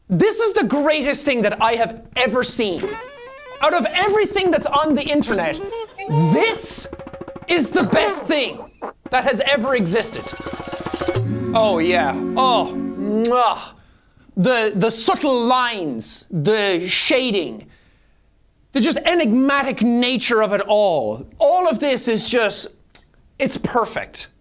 This is the greatest thing that I have ever seen. Out of everything that's on the internet, this is the best thing that has ever existed. Oh yeah, oh, mwah. The subtle lines, the shading, the just enigmatic nature of it all. All of this is just, it's perfect.